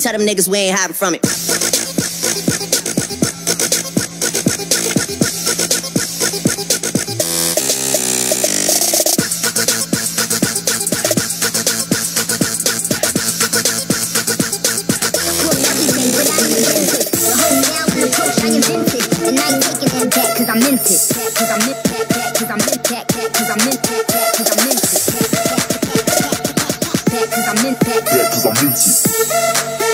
Tell them niggas we ain't hiding from it. I meant it, cause I meant that, cause I meant that, cause I meant that, cause I meant it, cause I meant that, cause I meant it.